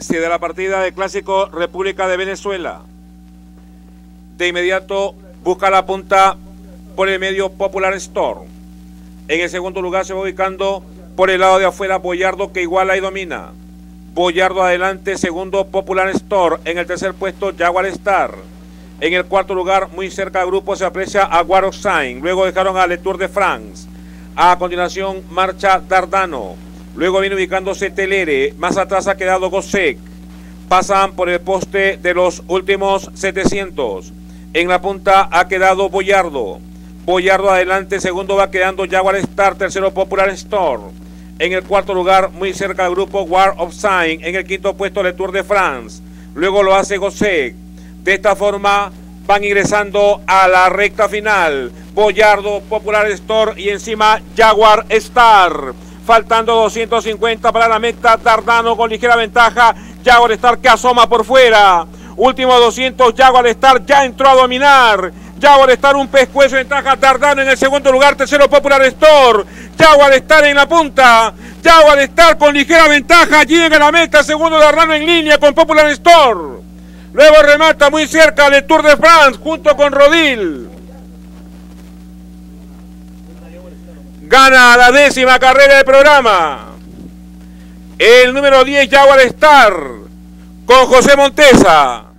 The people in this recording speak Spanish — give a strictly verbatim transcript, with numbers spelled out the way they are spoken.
Se da la partida del clásico República de Venezuela. De inmediato busca la punta por el medio Popular Store. En el segundo lugar se va ubicando por el lado de afuera Boyardo, que iguala y domina. Boyardo adelante, segundo Popular Store. En el tercer puesto Jaguar Star. En el cuarto lugar, muy cerca del grupo, se aprecia Aguar Oxine. Luego dejaron a Le Tour de France. A continuación marcha Dardano. Luego viene ubicándose Telere. Más atrás ha quedado Gosek. Pasan por el poste de los últimos setecientos. En la punta ha quedado Boyardo. Boyardo adelante, segundo va quedando Jaguar Star, tercero Popular Store. En el cuarto lugar, muy cerca del grupo, War of Sign. En el quinto puesto, Le Tour de France. Luego lo hace Gosek. De esta forma van ingresando a la recta final. Boyardo, Popular Store y encima Jaguar Star. Faltando doscientos cincuenta para la meta, Dardano con ligera ventaja. Jaguar Star que asoma por fuera. Último doscientos, Jaguar Star ya entró a dominar. Jaguar Star un pescuezo de ventaja, Dardano en el segundo lugar, tercero Popular Store. Jaguar Star en la punta. Jaguar Star con ligera ventaja, llega a la meta, segundo Dardano en línea con Popular Store. Luego remata muy cerca el Tour de France junto con Rodil. Gana la décima carrera del programa el número diez Jaguar Star con José Montesa.